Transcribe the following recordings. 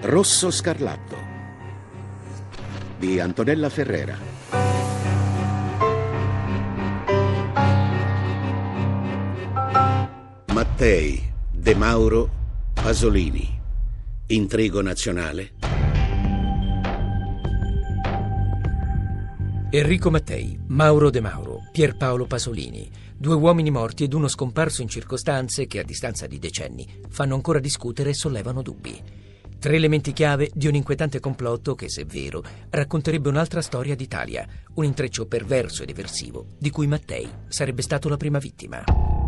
Rosso Scarlatto di Antonella Ferrera. Mattei, De Mauro, Pasolini. Intrigo nazionale. Enrico Mattei, Mauro De Mauro, Pierpaolo Pasolini. 2 uomini morti ed uno scomparso in circostanze che, a distanza di decenni, fanno ancora discutere e sollevano dubbi. 3 elementi chiave di un inquietante complotto che, se vero, racconterebbe un'altra storia d'Italia, un intreccio perverso ed eversivo, di cui Mattei sarebbe stato la prima vittima.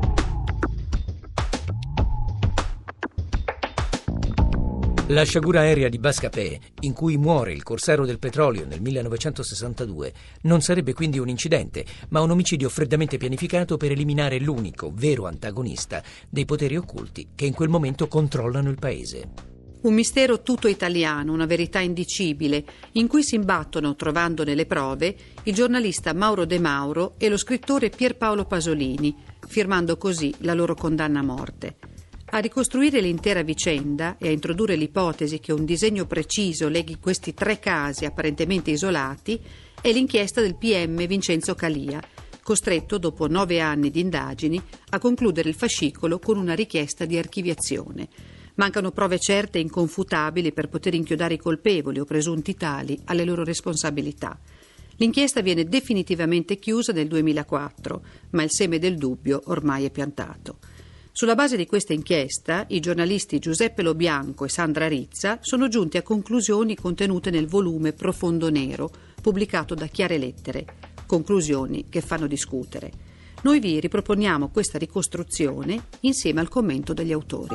La sciagura aerea di Bascapè, in cui muore il corsaro del petrolio nel 1962, non sarebbe quindi un incidente, ma un omicidio freddamente pianificato per eliminare l'unico vero antagonista dei poteri occulti che in quel momento controllano il paese. Un mistero tutto italiano, una verità indicibile, in cui si imbattono, trovandone le prove, il giornalista Mauro De Mauro e lo scrittore Pierpaolo Pasolini, firmando così la loro condanna a morte. A ricostruire l'intera vicenda e a introdurre l'ipotesi che un disegno preciso leghi questi 3 casi apparentemente isolati è l'inchiesta del PM Vincenzo Calia, costretto dopo 9 anni di indagini a concludere il fascicolo con una richiesta di archiviazione. Mancano prove certe e inconfutabili per poter inchiodare i colpevoli o presunti tali alle loro responsabilità. L'inchiesta viene definitivamente chiusa nel 2004, ma il seme del dubbio ormai è piantato. Sulla base di questa inchiesta, i giornalisti Giuseppe Lo Bianco e Sandra Rizza sono giunti a conclusioni contenute nel volume Profondo Nero, pubblicato da Chiare Lettere. Conclusioni che fanno discutere. Noi vi riproponiamo questa ricostruzione insieme al commento degli autori.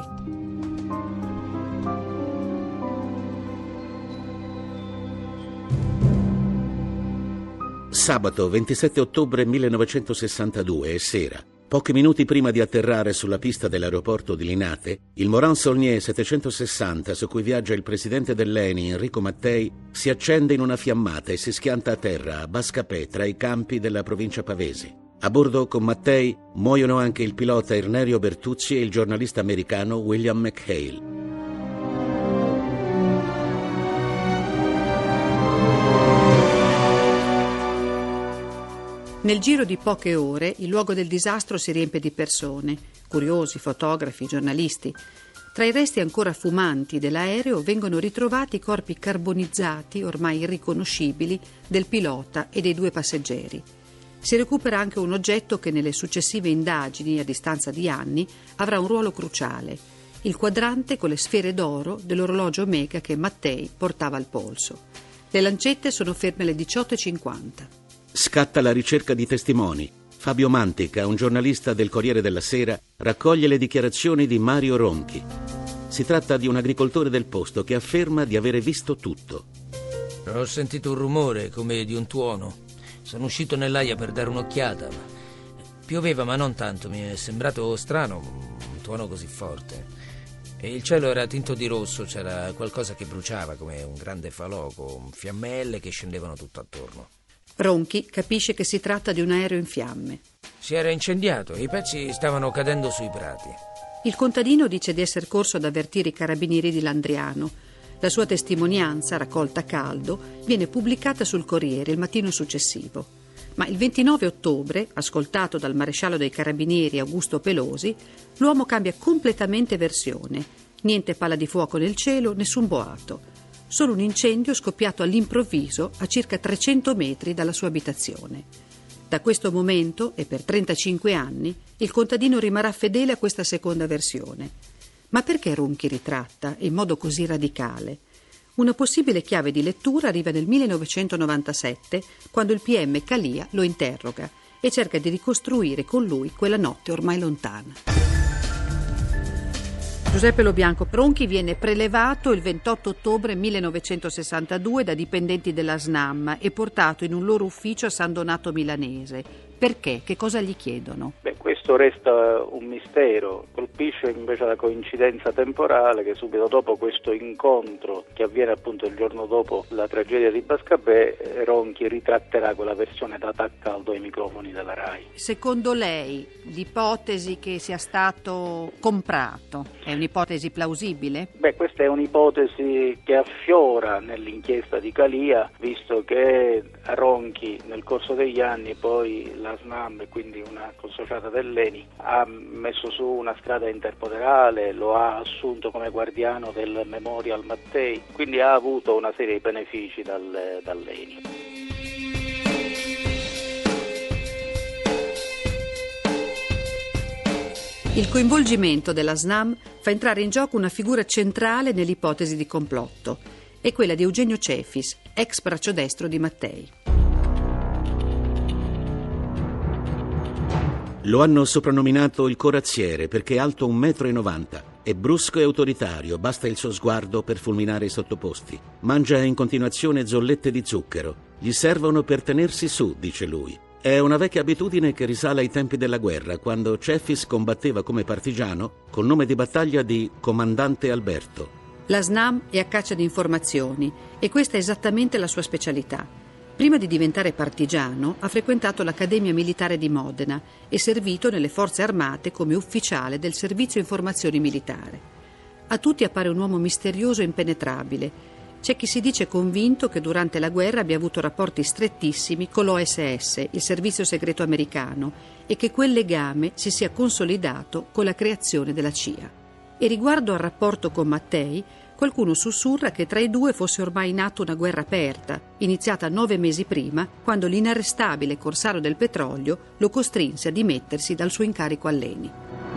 Sabato 27 ottobre 1962 è sera. Pochi minuti prima di atterrare sulla pista dell'aeroporto di Linate, il Morane Saulnier 760, su cui viaggia il presidente dell'ENI Enrico Mattei, si accende in una fiammata e si schianta a terra a Bascapè, tra i campi della provincia pavese. A bordo con Mattei muoiono anche il pilota Irnerio Bertuzzi e il giornalista americano William McHale. Nel giro di poche ore il luogo del disastro si riempie di persone, curiosi, fotografi, giornalisti. Tra i resti ancora fumanti dell'aereo vengono ritrovati corpi carbonizzati, ormai irriconoscibili, del pilota e dei 2 passeggeri. Si recupera anche un oggetto che nelle successive indagini, a distanza di anni, avrà un ruolo cruciale: il quadrante con le sfere d'oro dell'orologio Omega che Mattei portava al polso. Le lancette sono ferme alle 18:50. Scatta la ricerca di testimoni. Fabio Mantica, un giornalista del Corriere della Sera, raccoglie le dichiarazioni di Mario Ronchi. Si tratta di un agricoltore del posto che afferma di avere visto tutto. Ho sentito un rumore come di un tuono. Sono uscito nell'aia per dare un'occhiata. Pioveva, ma non tanto. Mi è sembrato strano un tuono così forte. E il cielo era tinto di rosso, c'era qualcosa che bruciava come un grande falò, con fiammelle che scendevano tutto attorno. Ronchi capisce che si tratta di un aereo in fiamme. Si era incendiato e i pezzi stavano cadendo sui prati. Il contadino dice di essere corso ad avvertire i carabinieri di Landriano. La sua testimonianza, raccolta a caldo, viene pubblicata sul Corriere il mattino successivo. Ma il 29 ottobre, ascoltato dal maresciallo dei carabinieri Augusto Pelosi, l'uomo cambia completamente versione. Niente palla di fuoco nel cielo, nessun boato. Solo un incendio scoppiato all'improvviso a circa 300 metri dalla sua abitazione. Da questo momento, e per 35 anni, il contadino rimarrà fedele a questa seconda versione. Ma perché Ronchi ritratta in modo così radicale? Una possibile chiave di lettura arriva nel 1997, quando il PM Calia lo interroga e cerca di ricostruire con lui quella notte ormai lontana. Giuseppe Lo Bianco. Ronchi viene prelevato il 28 ottobre 1962 da dipendenti della SNAM e portato in un loro ufficio a San Donato Milanese. Perché? Che cosa gli chiedono? Questo resta un mistero. Colpisce invece la coincidenza temporale che subito dopo questo incontro, che avviene appunto il giorno dopo la tragedia di Bascapè, Ronchi ritratterà quella versione data a caldo ai microfoni della RAI. Secondo lei l'ipotesi che sia stato comprato è un'ipotesi plausibile? Questa è un'ipotesi che affiora nell'inchiesta di Calia, visto che a Ronchi nel corso degli anni poi la SNAM, e quindi una consociata dell'ENI, ha messo su una strada interpoderale, lo ha assunto come guardiano del Memorial Mattei, quindi ha avuto una serie di benefici dall'ENI. Il coinvolgimento della SNAM fa entrare in gioco una figura centrale nell'ipotesi di complotto, è quella di Eugenio Cefis, ex braccio destro di Mattei. Lo hanno soprannominato il corazziere perché è alto 1,90 m, è brusco e autoritario, basta il suo sguardo per fulminare i sottoposti. Mangia in continuazione zollette di zucchero, gli servono per tenersi su, dice lui. È una vecchia abitudine che risale ai tempi della guerra, quando Cefis combatteva come partigiano col nome di battaglia di Comandante Alberto. La SNAM è a caccia di informazioni e questa è esattamente la sua specialità. Prima di diventare partigiano ha frequentato l'Accademia Militare di Modena e servito nelle forze armate come ufficiale del Servizio Informazioni Militare. A tutti appare un uomo misterioso e impenetrabile. C'è chi si dice convinto che durante la guerra abbia avuto rapporti strettissimi con l'OSS, il servizio segreto americano, e che quel legame si sia consolidato con la creazione della CIA. E riguardo al rapporto con Mattei, qualcuno sussurra che tra i due fosse ormai in atto una guerra aperta, iniziata 9 mesi prima, quando l'inarrestabile corsario del petrolio lo costrinse a dimettersi dal suo incarico all'ENI.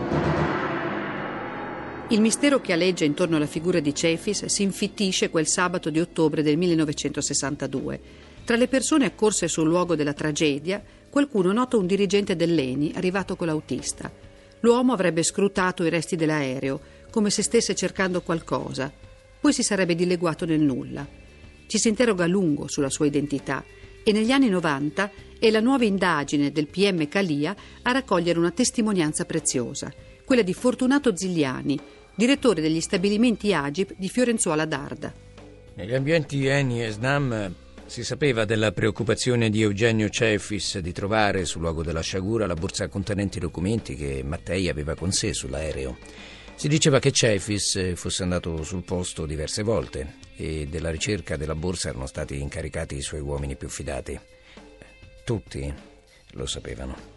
Il mistero che aleggia intorno alla figura di Cefis si infittisce quel sabato di ottobre del 1962. Tra le persone accorse sul luogo della tragedia, qualcuno nota un dirigente dell'ENI arrivato con l'autista. L'uomo avrebbe scrutato i resti dell'aereo, come se stesse cercando qualcosa. Poi si sarebbe dileguato nel nulla. Ci si interroga a lungo sulla sua identità e negli anni 90 è la nuova indagine del PM Calia a raccogliere una testimonianza preziosa, quella di Fortunato Zigliani, direttore degli stabilimenti Agip di Fiorenzuola d'Arda. Negli ambienti ENI e SNAM si sapeva della preoccupazione di Eugenio Cefis di trovare sul luogo della sciagura la borsa contenente i documenti che Mattei aveva con sé sull'aereo. Si diceva che Cefis fosse andato sul posto diverse volte e della ricerca della borsa erano stati incaricati i suoi uomini più fidati. Tutti lo sapevano.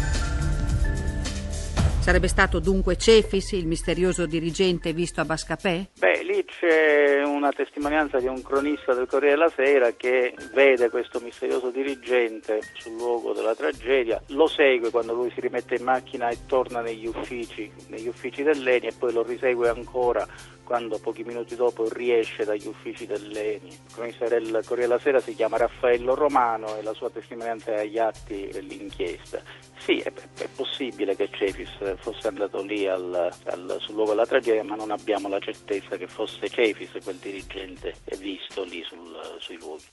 Sarebbe stato dunque Cefis il misterioso dirigente visto a Bascapè? Lì c'è una testimonianza di un cronista del Corriere della Sera che vede questo misterioso dirigente sul luogo della tragedia, lo segue quando lui si rimette in macchina e torna negli uffici dell'ENI e poi lo risegue ancora quando pochi minuti dopo riesce dagli uffici dell'ENI. Il cronista del Corriere della Sera si chiama Raffaello Romano e la sua testimonianza è agli atti dell'inchiesta. Sì, è possibile che Cefis fosse andato lì sul luogo della tragedia, ma non abbiamo la certezza che fosse Cefis quel dirigente visto lì sui luoghi.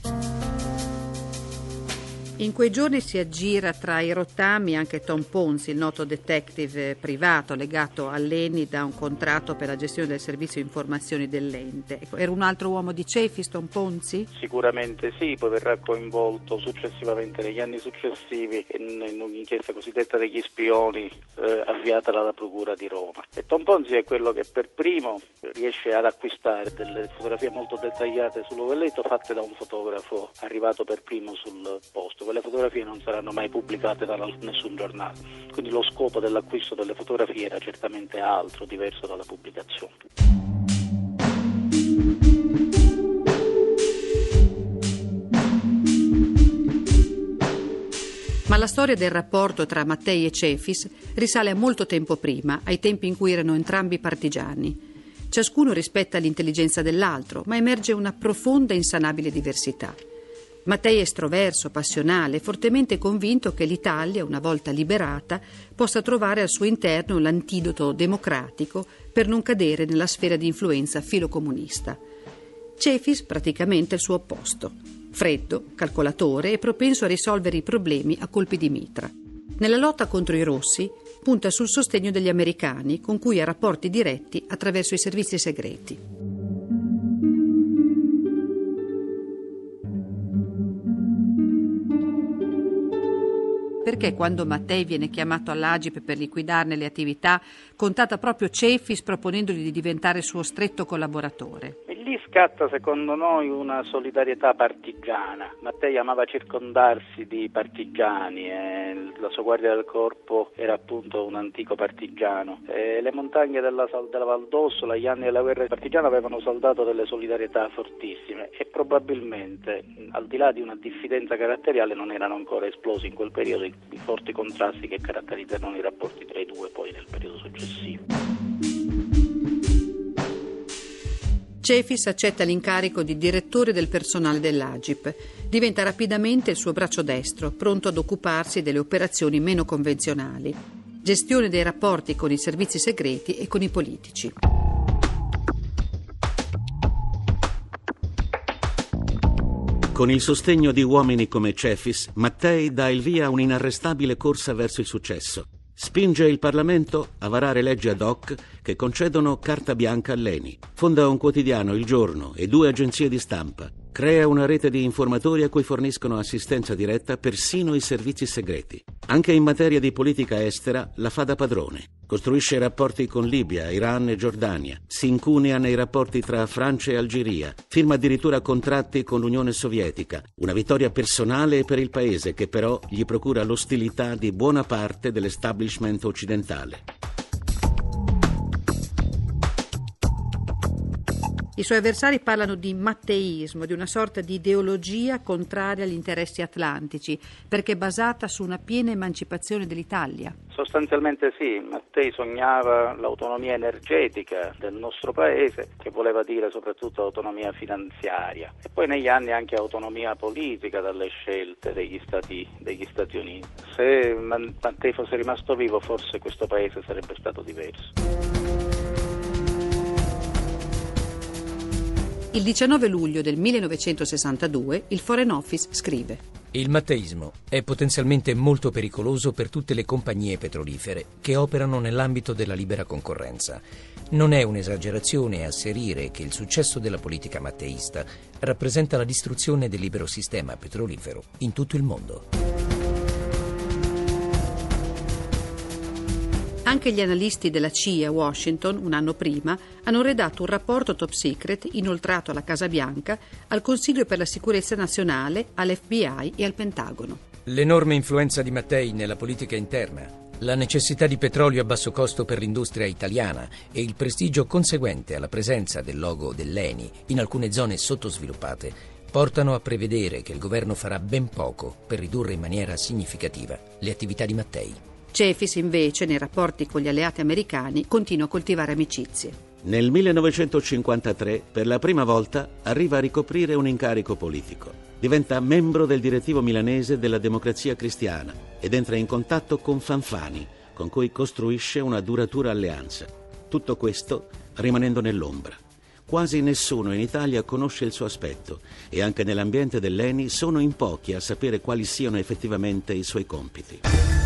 In quei giorni si aggira tra i rottami anche Tom Ponzi, il noto detective privato legato all'ENI da un contratto per la gestione del servizio informazioni dell'ente. Era un altro uomo di Cefis, Tom Ponzi? Sicuramente sì, poi verrà coinvolto successivamente negli anni successivi in un'inchiesta cosiddetta degli spioni avviata dalla Procura di Roma. E Tom Ponzi è quello che per primo riesce ad acquistare delle fotografie molto dettagliate sul luogo del delitto fatte da un fotografo arrivato per primo sul posto. Quelle fotografie non saranno mai pubblicate da nessun giornale, quindi lo scopo dell'acquisto delle fotografie era certamente altro, diverso dalla pubblicazione. Ma la storia del rapporto tra Mattei e Cefis risale a molto tempo prima, ai tempi in cui erano entrambi partigiani. Ciascuno rispetta l'intelligenza dell'altro, ma emerge una profonda e insanabile diversità. Mattei è estroverso, passionale, fortemente convinto che l'Italia, una volta liberata, possa trovare al suo interno l'antidoto democratico per non cadere nella sfera di influenza filocomunista. Cefis praticamente il suo opposto. Freddo, calcolatore e propenso a risolvere i problemi a colpi di mitra. Nella lotta contro i rossi punta sul sostegno degli americani, con cui ha rapporti diretti attraverso i servizi segreti. Perché quando Mattei viene chiamato all'Agip per liquidarne le attività, contatta proprio Cefis proponendogli di diventare suo stretto collaboratore. E lì scatta secondo noi una solidarietà partigiana. Mattei amava circondarsi di partigiani e la sua guardia del corpo era appunto un antico partigiano. E le montagne della Val d'Ossola, gli anni della guerra partigiana avevano saldato delle solidarietà fortissime e probabilmente, al di là di una diffidenza caratteriale, non erano ancora esplosi in quel periodo i forti contrasti che caratterizzano i rapporti tra i due poi nel periodo successivo. Cefis accetta l'incarico di direttore del personale dell'Agip. Diventa rapidamente il suo braccio destro, pronto ad occuparsi delle operazioni meno convenzionali. Gestione dei rapporti con i servizi segreti e con i politici. Con il sostegno di uomini come Cefis, Mattei dà il via a un'inarrestabile corsa verso il successo. Spinge il Parlamento a varare leggi ad hoc che concedono carta bianca all'ENI. Fonda un quotidiano, Il Giorno, e 2 agenzie di stampa. Crea una rete di informatori a cui forniscono assistenza diretta persino i servizi segreti. Anche in materia di politica estera la fa da padrone. Costruisce rapporti con Libia, Iran e Giordania. Si incunea nei rapporti tra Francia e Algeria. Firma addirittura contratti con l'Unione Sovietica. Una vittoria personale per il paese che però gli procura l'ostilità di buona parte dell'establishment occidentale. I suoi avversari parlano di matteismo, di una sorta di ideologia contraria agli interessi atlantici, perché basata su una piena emancipazione dell'Italia. Sostanzialmente sì, Mattei sognava l'autonomia energetica del nostro paese, che voleva dire soprattutto autonomia finanziaria, e poi negli anni anche autonomia politica dalle scelte degli Stati Uniti. Se Mattei fosse rimasto vivo, forse questo paese sarebbe stato diverso. Il 19 luglio del 1962 il Foreign Office scrive: Il matteismo è potenzialmente molto pericoloso per tutte le compagnie petrolifere che operano nell'ambito della libera concorrenza. Non è un'esagerazione asserire che il successo della politica matteista rappresenta la distruzione del libero sistema petrolifero in tutto il mondo. Anche gli analisti della CIA a Washington, un anno prima, hanno redatto un rapporto top secret inoltrato alla Casa Bianca, al Consiglio per la Sicurezza Nazionale, all'FBI e al Pentagono. L'enorme influenza di Mattei nella politica interna, la necessità di petrolio a basso costo per l'industria italiana e il prestigio conseguente alla presenza del logo dell'ENI in alcune zone sottosviluppate portano a prevedere che il governo farà ben poco per ridurre in maniera significativa le attività di Mattei. Cefis, invece, nei rapporti con gli alleati americani, continua a coltivare amicizie. Nel 1953, per la prima volta, arriva a ricoprire un incarico politico. Diventa membro del direttivo milanese della Democrazia Cristiana ed entra in contatto con Fanfani, con cui costruisce una duratura alleanza. Tutto questo rimanendo nell'ombra. Quasi nessuno in Italia conosce il suo aspetto e anche nell'ambiente dell'ENI sono in pochi a sapere quali siano effettivamente i suoi compiti.